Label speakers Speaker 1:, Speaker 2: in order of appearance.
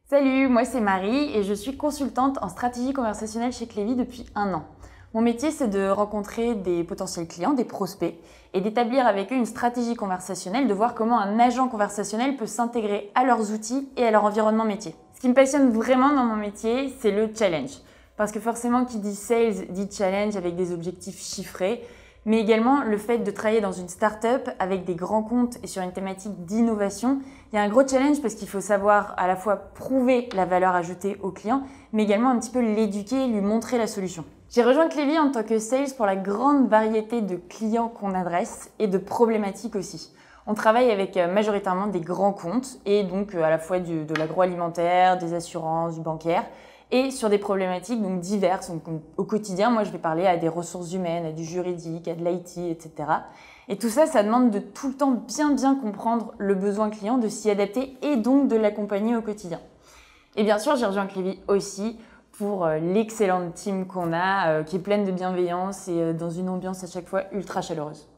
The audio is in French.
Speaker 1: Salut, moi c'est Marie et je suis consultante en stratégie conversationnelle chez Clévy depuis 1 an. Mon métier, c'est de rencontrer des potentiels clients, des prospects, et d'établir avec eux une stratégie conversationnelle, de voir comment un agent conversationnel peut s'intégrer à leurs outils et à leur environnement métier. Ce qui me passionne vraiment dans mon métier, c'est le challenge. Parce que forcément, qui dit sales dit challenge avec des objectifs chiffrés, mais également le fait de travailler dans une start-up avec des grands comptes et sur une thématique d'innovation. Il y a un gros challenge parce qu'il faut savoir à la fois prouver la valeur ajoutée au client, mais également un petit peu l'éduquer et lui montrer la solution. J'ai rejoint Clévy en tant que sales pour la grande variété de clients qu'on adresse et de problématiques aussi. On travaille avec majoritairement des grands comptes et donc à la fois de l'agroalimentaire, des assurances, du bancaire, et sur des problématiques donc diverses. Donc, au quotidien, moi je vais parler à des ressources humaines, à du juridique, à de l'IT, etc. Et tout ça, ça demande de tout le temps bien comprendre le besoin client, de s'y adapter et donc de l'accompagner au quotidien. Et bien sûr, j'ai rejoint Clévy aussi pour l'excellente team qu'on a, qui est pleine de bienveillance et dans une ambiance à chaque fois ultra chaleureuse.